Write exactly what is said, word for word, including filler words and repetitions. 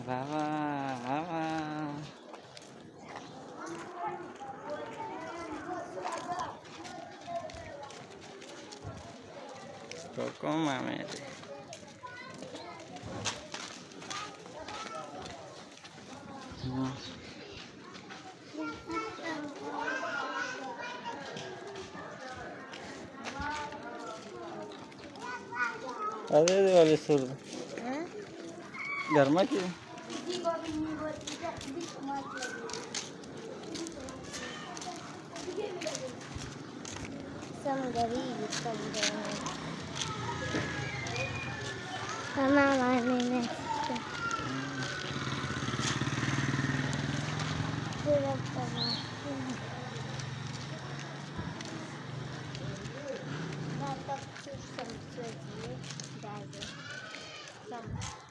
बाबा बाबा cocoa मामे अरे वाले सुर घर में क्यों some गरीब कम हमारा मैंने पूरा पढ़ा ना तब कुछ समझिए जाएगा सब